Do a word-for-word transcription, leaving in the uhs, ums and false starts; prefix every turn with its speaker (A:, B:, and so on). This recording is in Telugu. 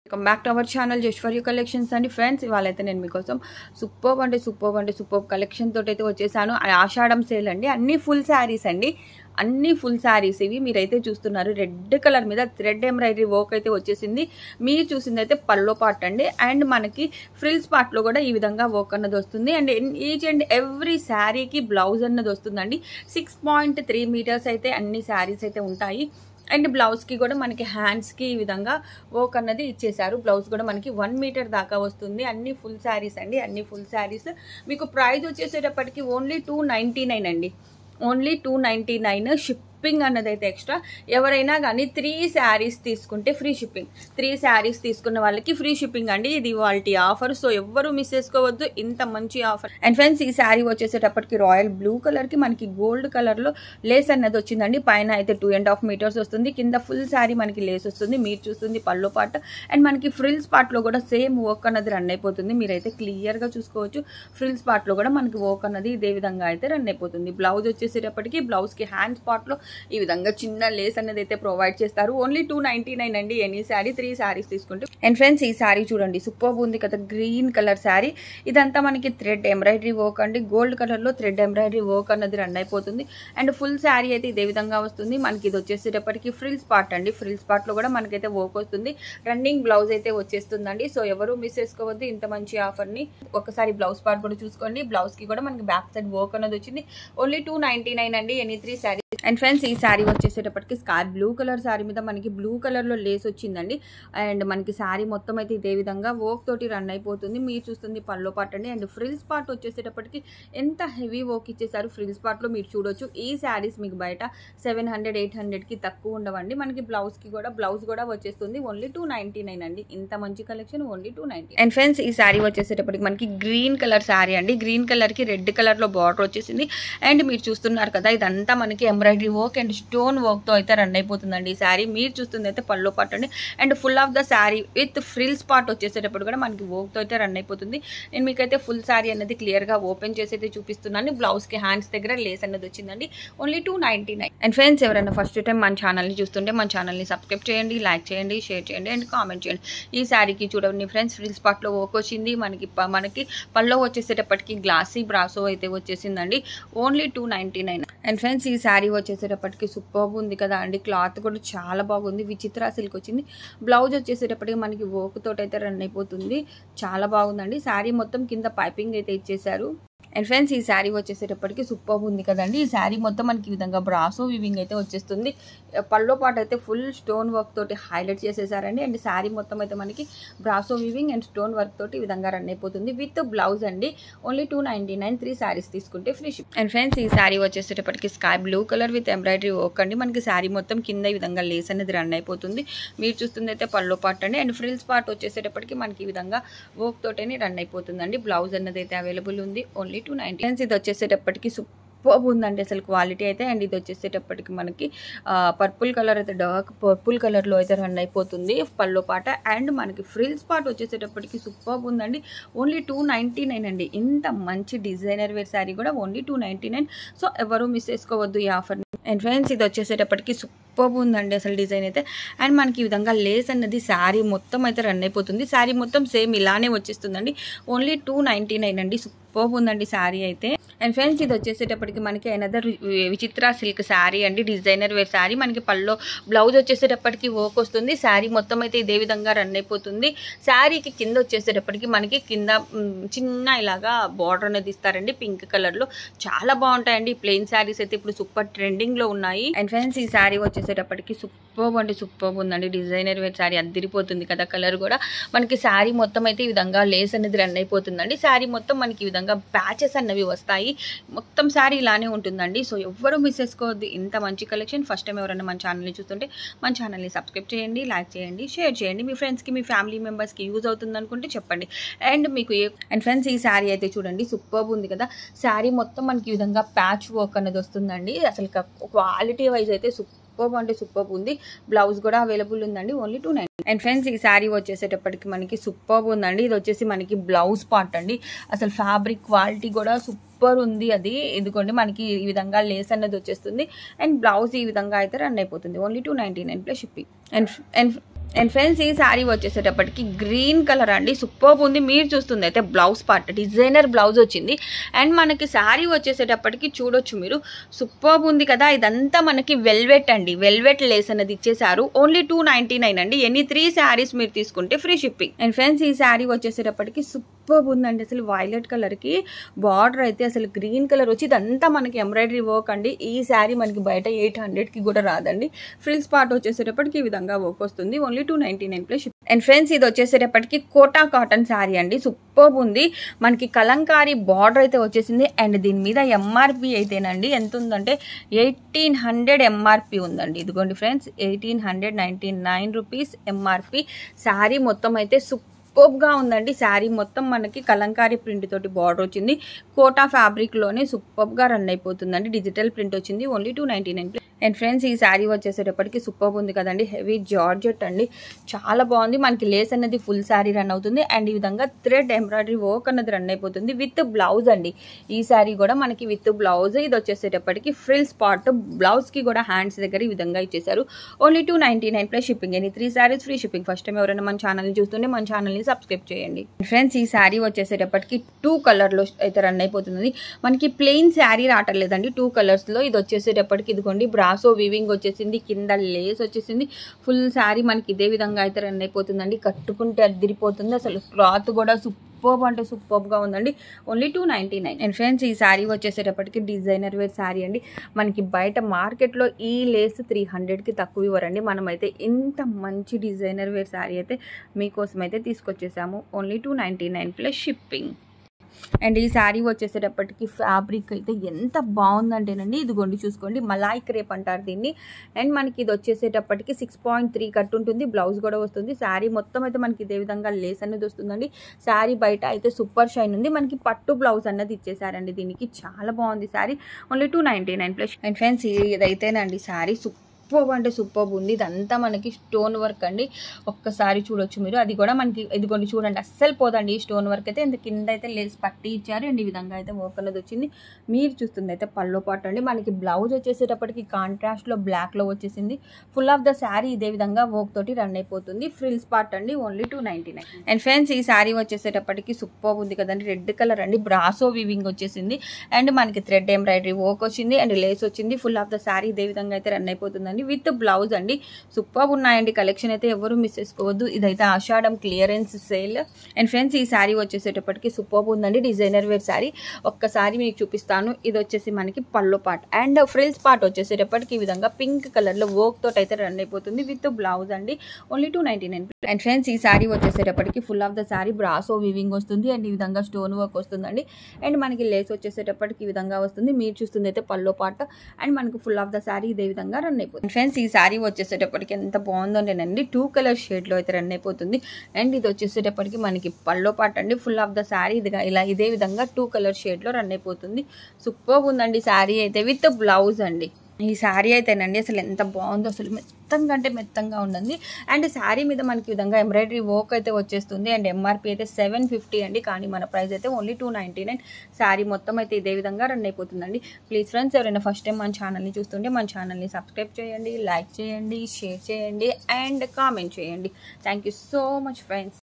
A: Welcome back to our channel just for you collections అండి ఫ్రెండ్స్. ఇవాళైతే నేను మీకోసం సూపర్ అంటే సూపర్ అంటే సూపర్ కలెక్షన్ తోటి అయితే వచ్చేసాను. ఆషాఢం సేల్ అండి, అన్ని ఫుల్ శారీస్ అండి, అన్ని ఫుల్ శారీస్ ఇవి మీరైతే చూస్తున్నారు. రెడ్ కలర్ మీద థ్రెడ్ ఎంబ్రాయిడరీ వర్క్ అయితే వచ్చేసింది. మీరు చూసింది అయితే పల్లో పార్ట్ అండి, అండ్ మనకి ఫ్రిల్స్ పార్ట్లో కూడా ఈ విధంగా వర్క్ అన్నది వస్తుంది. అండ్ ఈచ్ అండ్ ఎవ్రీ శారీకి బ్లౌజ్ అన్నది వస్తుందండి. సిక్స్ పాయింట్ త్రీ మీటర్స్ అయితే అన్ని శారీస్ అయితే ఉంటాయి. అండ్ బ్లౌజ్కి కూడా మనకి హ్యాండ్స్కి ఈ విధంగా వర్క్ అన్నది ఇచ్చేసారు. బ్లౌజ్ కూడా మనకి వన్ మీటర్ దాకా వస్తుంది. అన్ని ఫుల్ శారీస్ అండి, అన్ని ఫుల్ శారీస్. మీకు ప్రైస్ వచ్చేసేటప్పటికి ఓన్లీ టూ నైంటీ నైన్ అండి, only two ninety nine. Shipping అన్నది అయితే ఎక్స్ట్రా. ఎవరైనా కానీ త్రీ శారీస్ తీసుకుంటే ఫ్రీ షిప్పింగ్, త్రీ శారీస్ తీసుకున్న వాళ్ళకి ఫ్రీ షిప్పింగ్ అండి. ఇది వాళ్ళ ఆఫర్, సో ఎవ్వరు మిస్ చేసుకోవద్దు, ఇంత మంచి ఆఫర్. అండ్ ఫ్రెండ్స్, ఈ శారీ వచ్చేసేటప్పటికి రాయల్ బ్లూ కలర్కి మనకి గోల్డ్ కలర్లో లేస్ అన్నది వచ్చిందండి. పైన అయితే టూ అండ్ హాఫ్ మీటర్స్ వస్తుంది, కింద ఫుల్ శారీ మనకి లేస్ వస్తుంది. మీరు చూస్తుంది పల్లో పార్ట్, అండ్ మనకి ఫ్రిల్స్ పార్ట్లో కూడా సేమ్ వర్క్ అన్నది రన్ అయిపోతుంది. మీరైతే క్లియర్గా చూసుకోవచ్చు. ఫ్రిల్స్ పార్ట్లో కూడా మనకి వర్క్ అన్నది ఇదే విధంగా అయితే రన్ అయిపోతుంది. బ్లౌజ్ వచ్చేసేటప్పటికి బ్లౌజ్కి హ్యాండ్స్ పార్ట్లో ఈ విధంగా చిన్న లేస్ అనేది అయితే ప్రొవైడ్ చేస్తారు. ఓన్లీ టూ నైంటీ నైన్ అండి ఎనీ శారీ, త్రీ శారీస్ తీసుకుంటే. అండ్ ఫ్రెండ్స్, ఈ శారీ చూడండి, సూపర్ ఉంది కదా, గ్రీన్ కలర్ శారీ. ఇదంతా మనకి థ్రెడ్ ఎంబ్రాయిడరీ వర్క్ అండి, గోల్డ్ కలర్లో థ్రెడ్ ఎంబ్రాయిడరీ వర్క్ అన్నది రన్ అయిపోతుంది. అండ్ ఫుల్ శారీ అయితే ఇదే విధంగా వస్తుంది. మనకి ఇది వచ్చేసేటప్పటికి ఫ్రిల్స్ పార్ట్ అండి, ఫ్రిల్స్ పార్ట్లో కూడా మనకైతే వర్క్ వస్తుంది. రన్నింగ్ బ్లౌజ్ అయితే వచ్చేస్తుందండి. సో ఎవరు మిస్ చేసుకోవద్దు ఇంత మంచి ఆఫర్ని. ఒకసారి బ్లౌజ్ పార్ట్ కూడా చూసుకోండి. బ్లౌజ్కి కూడా మనకి బ్యాక్ సైడ్ వర్క్ అన్నది వచ్చింది. ఓన్లీ టూ నైంటీ నైన్ అండి any three sari. And friends, ఈ శారీ వచ్చేసేటప్పటికి స్కార్ బ్లూ కలర్ శారీ మీద మనకి బ్లూ కలర్లో లేస్ వచ్చిందండి. అండ్ మనకి శారీ మొత్తం అయితే ఇదే విధంగా వర్క్ తోటి రన్ అయిపోతుంది. మీరు చూస్తుంది పల్లో పార్ట్ అండి. అండ్ ఫ్రిల్స్ పార్ట్ వచ్చేసేటప్పటికి ఎంత హెవీ వర్క్ ఇచ్చేసారు. ఫ్రిల్స్ పార్ట్లో మీరు చూడొచ్చు. ఈ శారీస్ మీకు బయట సెవెన్ హండ్రెడ్ ఎయిట్ హండ్రెడ్కి తక్కువ ఉండవండి. మనకి బ్లౌజ్కి కూడా బ్లౌజ్ కూడా వచ్చేస్తుంది. ఓన్లీ టూ నైంటీ నైన్ అండి, ఇంత మంచి collection only two ninety. And friends, ఈ శారీ వచ్చేసేటప్పటికి మనకి గ్రీన్ కలర్ శారీ అండి. గ్రీన్ కలర్కి రెడ్ కలర్లో బార్డర్ వచ్చేసింది. అండ్ మీరు చూస్తున్నారు కదా, ఇదంతా మనకి embroidery work and stone work తో అయితే రన్ అయిపోతుందండి ఈ శారీ. మీరు చూస్తుంది అయితే పల్లో పార్ట్ అండి. And full of the sari with frills part వచ్చేసేటప్పుడు కూడా మనకి వర్క్ తో అయితే రన్ అయిపోతుంది. నేను మీకైతే ఫుల్ శారీ అనేది క్లియర్ గా ఓపెన్ చేసి అయితే చూపిస్తున్నాను. బ్లౌజ్ కి హ్యాండ్స్ దగ్గర లేస్ అనేది వచ్చిందండి. Only two ninety nine. And friends, ఎవరైనా ఫస్ట్ టైం మన ఛానల్ని చూస్తుంటే మన ఛానల్ని సబ్స్క్రైబ్ చేయండి, లైక్ చేయండి, షేర్ చేయండి అండ్ కామెంట్ చేయండి. ఈ శారీకి చూడండి ఫ్రెండ్స్, ఫ్రిల్స్ పార్ట్ లో వర్క్ వచ్చింది. మనకి మనకి పల్లో వచ్చేసేటప్పటికి గ్లాసీ బ్రాసో అయితే వచ్చేసిందండి. Only two ninety nine. And friends, ఈ శారీ వచ్చేసేటప్పటికి సూపర్ ఉంది కదా అండి. క్లాత్ కూడా చాలా బాగుంది, విచిత్ర సిల్క్ వచ్చింది. బ్లౌజ్ వచ్చేసేటప్పటికి మనకి వర్క్ తోటి అయితే రన్ అయిపోతుంది. చాలా బాగుందండి. శారీ మొత్తం కింద పైపింగ్ అయితే ఇచ్చేసారు. అండ్ ఫ్రెండ్స్, ఈ శారీ వచ్చేసేటప్పటికి సూపర్ ఉంది కదండి. ఈ శారీ మొత్తం మనకి ఈ విధంగా బ్రాసో వివింగ్ అయితే వచ్చేస్తుంది. పల్లో పార్ట్ అయితే ఫుల్ స్టోన్ వర్క్ తోటి హైలైట్ చేసేసారండి. అండ్ శారీ మొత్తం అయితే మనకి brasso weaving and stone work తోటి ఈ విధంగా రన్ అయిపోతుంది విత్ బ్లౌజ్ అండి. Only two ninety nine, three saris తీసుకుంటే ఫ్రీ షిప్. అండ్ ఫ్రెండ్స్, ఈ శారీ వచ్చేసేటప్పటికి sky blue colour with embroidery work అండి. మనకి శారీ మొత్తం కింద ఈ విధంగా లేస్ అనేది రన్ అయిపోతుంది. మీరు చూస్తుంది అయితే పల్లో పార్ట్ అండి. అండ్ ఫ్రిల్స్ పార్ట్ వచ్చేసేటప్పటికి మనకి ఈ విధంగా వర్క్ తోటని రన్ అయిపోతుందండి. బ్లౌజ్ అన్నది అయితే అవైలబుల్ ఉంది. Only two ninety. ఇది వచ్చేసేటప్పటికి సూపర్ ఉందండి అసలు క్వాలిటీ అయితే. అండ్ ఇది వచ్చేసేటప్పటికి మనకి పర్పుల్ కలర్ అయితే డార్క్ పర్పుల్ కలర్లో అయితే రన్ అయిపోతుంది పల్లో పాట. అండ్ మనకి ఫ్రిల్స్ పార్ట్ వచ్చేసేటప్పటికి సూపర్ ఉందండి. ఓన్లీ టూ నైంటీ నైన్ అండి. ఇంత మంచి డిజైనర్ వేర్ శారీ కూడా only two ninety nine. So ఎవరు మిస్ చేసుకోవద్దు ఈ ఆఫర్ని. అండ్ ఫ్రెండ్స్, ఇది వచ్చేసేటప్పటికి సూపర్ ఉందండి అసలు డిజైన్ అయితే. అండ్ మనకి ఈ విధంగా లేస్ అన్నది శారీ మొత్తం అయితే రన్ అయిపోతుంది. శారీ మొత్తం సేమ్ ఇలానే వచ్చేస్తుందండి. ఓన్లీ టూ నైంటీ నైన్ అండి. సూపర్ ఉందండి శారీ అయితే. అండ్ ఫ్రెండ్స్, ఇది వచ్చేసేటప్పటికి మనకి అనదర్ విచిత్ర సిల్క్ శారీ అండి, డిజైనర్ వేర్ శారీ. మనకి పల్లో బ్లౌజ్ వచ్చేసేటప్పటికి వర్క్ వస్తుంది. శారీ మొత్తం అయితే ఇదే విధంగా రన్ అయిపోతుంది. శారీకి కింద వచ్చేసేటప్పటికి మనకి కింద చిన్న ఇలాగా బార్డర్ అనేది ఇస్తారండి పింక్ కలర్లో. చాలా బాగుంటాయండి ప్లెయిన్ శారీస్ అయితే ఇప్పుడు సూపర్ ట్రెండింగ్ లో ఉన్నాయి. అండ్ ఫ్రెండ్స్, ఈ శారీ వచ్చేసేటప్పటికి సూపర్ అంటే సూపర్ ఉందండి. డిజైనర్ వేర్ శారీ అద్దరిపోతుంది కదా, కలర్ కూడా. మనకి శారీ మొత్తం అయితే ఈ విధంగా లేస్ అనేది రన్ అయిపోతుందండి. శారీ మొత్తం మనకి ఈ విధంగా ప్యాచెస్ అన్నవి వస్తాయి. మొత్తం శారీ ఇలానే ఉంటుందండి. సో ఎవ్వరూ మిస్ చేసుకోవద్దు ఇంత మంచి కలెక్షన్. ఫస్ట్ టైం ఎవరైనా మన ఛానల్ని చూస్తుంటే మన ఛానల్ని సబ్స్క్రైబ్ చేయండి, లైక్ చేయండి, షేర్ చేయండి. మీ ఫ్రెండ్స్కి, మీ ఫ్యామిలీ మెంబర్స్కి యూజ్ అవుతుంది అనుకుంటే చెప్పండి. అండ్ మీకు ఏ అండ్ ఫ్రెండ్స్, ఈ శారీ అయితే చూడండి సూపర్ ఉంది కదా. శారీ మొత్తం మనకి ఈ విధంగా ప్యాచ్ వర్క్ అనేది వస్తుందండి. అసలు క్వాలిటీ వైజ్ అయితే సూపర్ అంటే సూపర్ ఉంది. బ్లౌజ్ కూడా అవైలబుల్ ఉందండి. Only two nine. And friends, ఈ శారీ వచ్చేసేటప్పటికి మనకి సూపర్ ఉందండి. ఇది వచ్చేసి మనకి బ్లౌజ్ పార్ట్ అండి. అసలు ఫ్యాబ్రిక్ క్వాలిటీ కూడా సూపర్ ఉంది. అది ఇదిగోండి మనకి ఈ విధంగా లేస్ అన్నది వచ్చేస్తుంది. అండ్ బ్లౌజ్ ఈ విధంగా అయితే రన్ అయిపోతుంది. Only two ninety nine plus shipping. And and and friends ఈ శారీ వచ్చేసేటప్పటికి గ్రీన్ కలర్ అండి, సూపర్ ఉంది. మీరు చూస్తుంది అయితే బ్లౌజ్ పార్ట్ డిజైనర్ బ్లౌజ్ వచ్చింది. అండ్ మనకి శారీ వచ్చేసేటప్పటికి చూడొచ్చు మీరు, సూపర్ ఉంది కదా. ఇదంతా మనకి వెల్వెట్ అండి, వెల్వెట్ లేస్ అనేది ఇచ్చేసారు. ఓన్లీ టూ నైన్టీ నైన్ అండి. ఎనీ త్రీ శారీస్ మీరు తీసుకుంటే ఫ్రీ షిప్పింగ్. అండ్ ఫ్రెండ్స్ ఈ శారీ వచ్చేసేటప్పటికి సూపర్ ఉందండి. అసలు వైలెట్ కలర్ కి బార్డర్ అయితే అసలు గ్రీన్ కలర్ వచ్చి ఇదంతా మనకి ఎంబ్రాయిడరీ వర్క్ అండి. ఈ శారీ మనకి బయట ఎయిట్ హండ్రెడ్ కి కూడా రాదండి. ఫ్రిల్స్ పార్ట్ వచ్చేసేటప్పటికి ఈ విధంగా వర్క్ వస్తుంది. Only two ninety nine plus. And friends ఇది వచ్చేసేటప్పటికి కోటా కాటన్ శారీ అండి, సూపర్ ఉంది. మనకి కలంకారీ బార్డర్ అయితే వచ్చేసింది. అండ్ దీని మీద ఎంఆర్పి అయితేనండి ఎంత ఉందంటే ఎయిటీన్ హండ్రెడ్ ఎంఆర్పి ఉందండి. ఇదిగోండి friends, eighteen hundred ninety nine rupees MRP. Sari మొత్తం అయితే సూపర్ గా ఉందండి. శారీ మొత్తం మనకి కలంకారీ ప్రింట్ తోటి బార్డర్ వచ్చింది. కోటా ఫ్యాబ్రిక్ లోనే సూపర్ గా రన్ అయిపోతుందండి. డిజిటల్ ప్రింట్ వచ్చింది. Only two ninety nine. And friends ఈ శారీ వచ్చేసేటప్పటికి సూపర్ ఉంది కదండి. హెవీ జార్జెట్ అండి, చాలా బాగుంది. మనకి లేస్ అనేది ఫుల్ శారీ రన్ అవుతుంది. అండ్ ఈ విధంగా థ్రెడ్ ఎంబ్రాయిడరీ వర్క్ అనేది రన్ అయిపోతుంది విత్ బ్లౌజ్ అండి. ఈ శారీ కూడా మనకి విత్ బ్లౌజ్. ఇది వచ్చేసేటప్పటికి ఫ్రిల్స్ పార్ట్, బ్లౌజ్ కి కూడా హ్యాండ్స్ దగ్గర ఈ విధంగా ఇచ్చేసారు. Only two ninety nine plus shipping. Any three saris free shipping. First time ఎవరైనా మన ఛానల్ చూస్తుంటే మన ఛానల్ని సబ్స్క్రైబ్ చేయండి. ఫ్రెండ్స్ ఈ శారీ వచ్చేసేటప్పటికి టూ కలర్ లో అయితే రన్ అయిపోతుంది. మనకి ప్లెయిన్ శారీ రావట్లేదండి, టూ కలర్స్ లో. ఇది వచ్చేసేటప్పటికి ఇదిగోండి బ్రాసో వీవింగ్ వచ్చేసింది, కింద లేస్ వచ్చేసింది. ఫుల్ శారీ మనకి ఇదే విధంగా అయితే రన్ అయిపోతుందండి. కట్టుకుంటే అదిరిపోతుంది. అసలు క్లాత్ కూడా సూపర్ అంటే సూపర్ గా ఉందండి. Only two ninety nine. And friends ఈ శారీ వచ్చేసేటప్పటికి డిజైనర్ వేర్ శారీ అండి. మనకి బయట మార్కెట్ లో ఈ లేస్ త్రీ హండ్రెడ్ కి తక్కువ ఇవ్వరండి. మనమైతే ఇంత మంచి డిజైనర్ వేర్ శారీ అయితే మీకోసం అయితే తీసుకొచ్చేసాము. Only two ninety nine plus shipping. And ఈ శారీ వచ్చేసేటప్పటికి ఫ్యాబ్రిక్ అయితే ఎంత బాగుందంటేనండి, ఇదిగోండి చూసుకోండి, మలాయ్ క్రేప్ అంటారు దీన్ని. అండ్ మనకి ఇది వచ్చేసేటప్పటికి సిక్స్ పాయింట్ త్రీ కట్ ఉంటుంది. బ్లౌజ్ కూడా వస్తుంది. శారీ మొత్తం అయితే మనకి ఇదే విధంగా లేస్ అనేది వస్తుందండి. శారీ బయట అయితే సూపర్ షైన్ ఉంది. మనకి పట్టు బ్లౌజ్ అన్నది ఇచ్చేసారండి. దీనికి చాలా బాగుంది sari. Only two ninety nine plus. And friends ఇదైతేనండి శారీ సూపర్ అంటే సూపర్ ఉంది. ఇదంతా మనకి స్టోన్ వర్క్ అండి. ఒక్కసారి చూడొచ్చు మీరు, అది కూడా మనకి ఇదిగోండి చూడండి, అస్సలు పోదండి ఈ స్టోన్ వర్క్ అయితే. ఇంత కింద అయితే లేస్ పట్టి ఇచ్చారు. అండ్ ఈ విధంగా అయితే వర్క్ అనేది వచ్చింది. మీరు చూస్తుంది అయితే పల్లో పాటు అండి. మనకి బ్లౌజ్ వచ్చేసేటప్పటికి కాంట్రాస్ట్ లో బ్లాక్ లో వచ్చేసింది. ఫుల్ ఆఫ్ ద శారీ ఇదే విధంగా వర్క్ తోటి రన్ అయిపోతుంది. ఫ్రిల్స్ పార్ట్ అండి. Only two ninety nine. And friends ఈ శారీ వచ్చేసేటప్పటికి సూపర్ ఉంది కదండి. రెడ్ కలర్ అండి, బ్రాసో వీవింగ్ వచ్చేసింది. అండ్ మనకి థ్రెడ్ ఎంబ్రాయిడరీ వర్క్ వచ్చింది. అండ్ లేస్ వచ్చింది. ఫుల్ ఆఫ్ ద శారీ ఇదే విధంగా అయితే రన్ అయిపోతుందండి విత్ బ్లౌజ్ అండి. సూపర్ ఉన్నాయండి. కలెక్షన్ అయితే ఎవరు మిస్ చేసుకోవద్దు. ఇదైతే Ashadham clearance sale. And friends ఈ శారీ వచ్చేసేటప్పటికి సూపర్ ఉందండి. Designer wear sari. ఒక్కసారి మీకు చూపిస్తాను. ఇది వచ్చేసి మనకి pallu part. And frills part వచ్చేసేటప్పటికి ఈ విధంగా పింక్ కలర్ లో వర్క్ తోటి అయితే రన్ అయిపోతుంది విత్ బ్లౌజ్ అండి. Only two ninety nine. And friends ఈ శారీ వచ్చేసేటప్పటికి full of the sari brasso weaving వస్తుంది. అండ్ ఈ విధంగా స్టోన్ వర్క్ వస్తుందండి. అండ్ మనకి లేస్ వచ్చేసేటప్పటికి ఈ విధంగా వస్తుంది. మీరు చూస్తుంది అయితే పల్లో పార్ట్. అండ్ మనకి ఫుల్ ఆఫ్ ద శారీ ఇదే విధంగా రన్ అయిపోతుంది. ఫ్రెండ్స్ ఈ శారీ వచ్చేసేటప్పటికి ఎంత బాగుందంటేనండి, టూ కలర్ షేడ్ లో అయితే రన్ అయిపోతుంది. అండ్ ఇది వచ్చేసేటప్పటికి మనకి పల్లో పార్ట్ అండి. ఫుల్ ఆఫ్ ద శారీ ఇదిగా ఇలా ఇదే విధంగా టూ కలర్ షేడ్ లో రన్ అయిపోతుంది. సూపర్ ఉందండి శారీ అయితే విత్ బ్లౌజ్ అండి. ఈ శారీ అయితేనండి అసలు ఎంత బాగుందో, అసలు మెత్తంగా అంటే మెత్తంగా ఉందండి. అండ్ శారీ మీద మనకి విధంగా ఎంబ్రాయిడరీ వర్క్ అయితే వచ్చేస్తుంది. అండ్ ఎంఆర్పి అయితే సెవెన్ ఫిఫ్టీ అండి. కానీ మన ప్రైస్ అయితే only two ninety nine. Sari మొత్తం అయితే ఇదే విధంగా రన్ అయిపోతుందండి. ప్లీజ్ ఫ్రెండ్స్ ఎవరైనా ఫస్ట్ టైం మన ఛానల్ని చూస్తుంటే మన ఛానల్ని సబ్స్క్రైబ్ చేయండి, లైక్ చేయండి, షేర్ చేయండి అండ్ కామెంట్ చేయండి. Thank you so much friends.